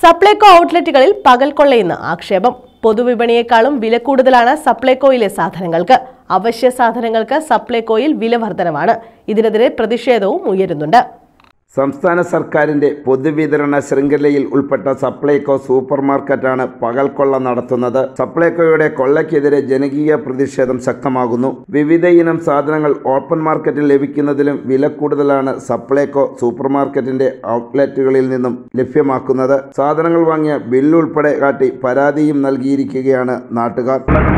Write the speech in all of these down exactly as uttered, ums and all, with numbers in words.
സപ്ലൈകോ ഔട്ട്ലെറ്റുകളിൽ പകൽക്കൊള്ളയെന്ന് ആക്ഷേപം. പൊതുവിപണിയേക്കാളും വില കൂടുതലാണ് സപ്ലൈകോയിലെ സാധനങ്ങൾക്ക്. അവശ്യ സാധനങ്ങൾക്ക് സപ്ലൈകോയിൽ വില വർധനവാണ്. ഇതിനെതിരെ പ്രതിഷേധവും ഉയരുന്നുണ്ട്. സംസ്ഥാന സർക്കാരിന്റെ പൊതുവിതരണ ശൃംഖലയിൽ ഉൾപ്പെട്ട സപ്ലൈകോ സൂപ്പർ മാർക്കറ്റാണ് പകൽക്കൊള്ള നടത്തുന്നത്. സപ്ലൈകോയുടെ കൊള്ളയ്ക്കെതിരെ ജനകീയ പ്രതിഷേധം ശക്തമാകുന്നു. വിവിധ ഇനം സാധനങ്ങൾ ഓപ്പൺ മാർക്കറ്റിൽ ലഭിക്കുന്നതിലും വില കൂടുതലാണ് സപ്ലൈകോ സൂപ്പർ മാർക്കറ്റിന്റെ ഔട്ട്ലെറ്റുകളിൽ നിന്നും ലഭ്യമാക്കുന്നത്. സാധനങ്ങൾ വാങ്ങിയ ബില്ല് ഉൾപ്പെടെ കാട്ടി പരാതിയും നൽകിയിരിക്കുകയാണ് നാട്ടുകാർ.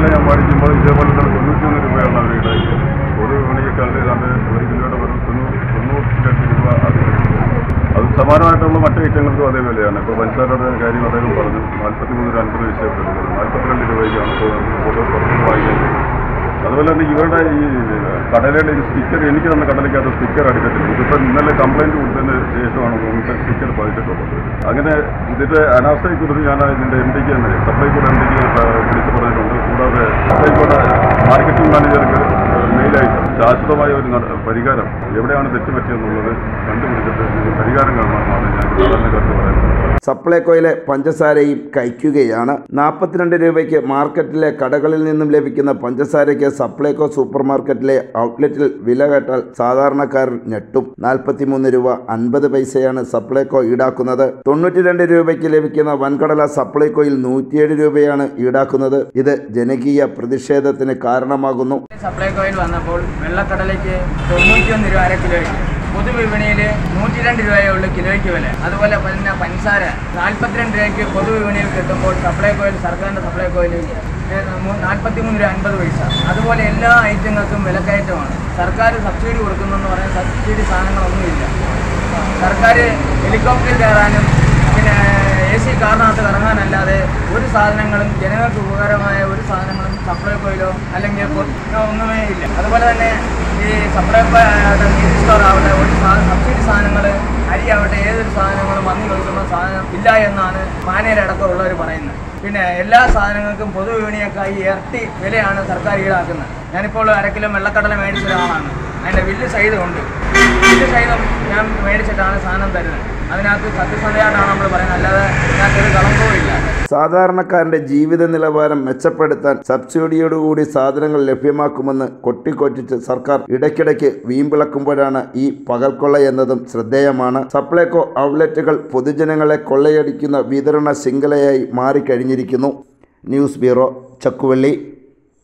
അത് സമാനമായിട്ടുള്ള മറ്റു ഐറ്റങ്ങൾക്കും അതേ വിലയാണ്. ഇപ്പോൾ പഞ്ചസാരയുടെ കാര്യം അദ്ദേഹം പറഞ്ഞു, നാൽപ്പത്തി മൂന്ന് അൻപത് വിഷയപ്പെടുന്നത് നാൽപ്പത്തിരണ്ട് രൂപയ്ക്കാണ് പൊതുവെ പുറത്തുനിന്ന് വാങ്ങിയത്. അതുപോലെ തന്നെ ഇവരുടെ ഈ കടലയുടെ ഈ സ്റ്റിക്കർ, എനിക്ക് തന്നെ കടലയ്ക്കകത്ത് സ്റ്റിക്കർ അടിക്കത്തില്ല. ഇതിപ്പോൾ ഇന്നലെ കംപ്ലയിൻറ്റ് കൊടുത്തതിന് ശേഷമാണ് നമുക്ക് സ്റ്റിക്കർ പതിച്ചിട്ടുള്ളത്. അങ്ങനെ ഇതിൻ്റെ അനാസ്ഥയെക്കുറിച്ച് ഞാൻ ഇതിൻ്റെ എം ഡിക്ക് തന്നെ സപ്ലൈകോയുടെ എം ഡിക്ക് വിളിച്ചു പറഞ്ഞിട്ടുണ്ട്. കൂടാതെ സപ്ലൈകോയുടെ മാർക്കറ്റിംഗ് മാനേജർക്ക് മെയിലായിട്ട് ശാശ്വതമായ ഒരു പരിഹാരം എവിടെയാണ് തെറ്റുപറ്റിയെന്നുള്ളത് കണ്ടുപിടിച്ചിട്ട് പരിഹാരം കാണണമെന്നാണ് ഞാൻ സാധാരണക്കാർക്ക് പറയുന്നത്. സപ്ലൈകോയിലെ പഞ്ചസാരയും കഴിക്കുകയാണ്. നാൽപ്പത്തിരണ്ട് രൂപയ്ക്ക് മാർക്കറ്റിലെ കടകളിൽ നിന്നും ലഭിക്കുന്ന പഞ്ചസാരയ്ക്ക് സപ്ലൈകോ സൂപ്പർ മാർക്കറ്റിലെ ഔട്ട്ലെറ്റിൽ വില കേട്ടാൽ സാധാരണക്കാരൻ ഞെട്ടും. നാൽപ്പത്തിമൂന്ന് രൂപ അൻപത് പൈസയാണ് സപ്ലൈകോ ഈടാക്കുന്നത്. തൊണ്ണൂറ്റി രണ്ട് രൂപയ്ക്ക് ലഭിക്കുന്ന വൻകടല സപ്ലൈകോയിൽ നൂറ്റിയേഴ് രൂപയാണ് ഈടാക്കുന്നത്. ഇത് ജനകീയ പ്രതിഷേധത്തിന് കാരണമാകുന്നു. സപ്ലൈകോയിൽ വന്നപ്പോൾ വെള്ളക്കടലയ്ക്ക് തൊണ്ണൂറ്റിയൊന്ന് രൂപ അര കിലോയ്ക്ക്, പൊതുവിപണിയിൽ നൂറ്റി രണ്ട് രൂപയുള്ള കിലോയ്ക്ക് വില. അതുപോലെ തന്നെ പഞ്ചസാര നാൽപ്പത്തിരണ്ട് രൂപയ്ക്ക് പൊതുവിപണിയിൽ കിട്ടുമ്പോൾ സപ്ലൈകോയിൽ, സർക്കാരിൻ്റെ സപ്ലൈകോയിൽ നാൽപ്പത്തി മൂന്ന് രൂപ അൻപത് പൈസ. അതുപോലെ എല്ലാ ഐറ്റങ്ങൾക്കും വിലക്കയറ്റമാണ്. സർക്കാർ സബ്സിഡി കൊടുക്കുന്നെന്ന് പറയാൻ സബ്സിഡി സാധനങ്ങളൊന്നുമില്ല. സർക്കാർ ഹെലികോപ്റ്ററിൽ കയറാനും പിന്നെ എ സി കാറിനകത്ത് ഇറങ്ങാനല്ലാതെ ഒരു സാധനങ്ങളും ജനങ്ങൾക്ക് ഉപകാരമായ ഒരു സാധനങ്ങളും സപ്ലൈകോയിലോ അല്ലെങ്കിൽ ഒന്നുമേ ഇല്ല. അതുപോലെ തന്നെ ഈ സപ്ലൈകോ ആവട്ടെ, നീതി സ്റ്റോർ ആവട്ടെ, ഒരു സബ്സിഡി സാധനങ്ങൾ, അരി ആവട്ടെ, ഏതൊരു സാധനങ്ങളും വന്നു കൊടുക്കുന്ന സാധനം ഇല്ല എന്നാണ് മാനേജരടക്കമുള്ളവർ പറയുന്നത്. പിന്നെ എല്ലാ സാധനങ്ങൾക്കും പൊതുവിപണിയേക്കായി ഇരട്ടി വിലയാണ് സർക്കാർ ഈടാക്കുന്നത്. ഞാനിപ്പോൾ അര കിലോ വെള്ളക്കടല മേടിച്ച ഒരാളാണ്. അതിൻ്റെ ബില്ല് സഹിതമുണ്ട്. ബില്ല് സഹിതം ഞാൻ മേടിച്ചിട്ടാണ് സാധനം തരുന്നത്. അതിനകത്ത് സത്യസന്ധമായിട്ടാണ് നമ്മൾ പറയുന്നത്, അല്ലാതെ ഇതിനകത്തൊരു കളങ്കവും ഇല്ല. സാധാരണക്കാരന്റെ ജീവിത നിലവാരം മെച്ചപ്പെടുത്താൻ സബ്സിഡിയോടുകൂടി സാധനങ്ങൾ ലഭ്യമാക്കുമെന്ന് കൊട്ടിക്കൊറ്റിച്ച് സർക്കാർ ഇടയ്ക്കിടയ്ക്ക് വീമ്പിളക്കുമ്പോഴാണ് ഈ പകൽക്കൊള്ള എന്നതും ശ്രദ്ധേയമാണ്. സപ്ലൈകോ ഔട്ട്ലെറ്റുകൾ പൊതുജനങ്ങളെ കൊള്ളയടിക്കുന്ന വിതരണ ശൃംഖലയായി മാറിക്കഴിഞ്ഞിരിക്കുന്നു. News bureau, Chakkuvalli.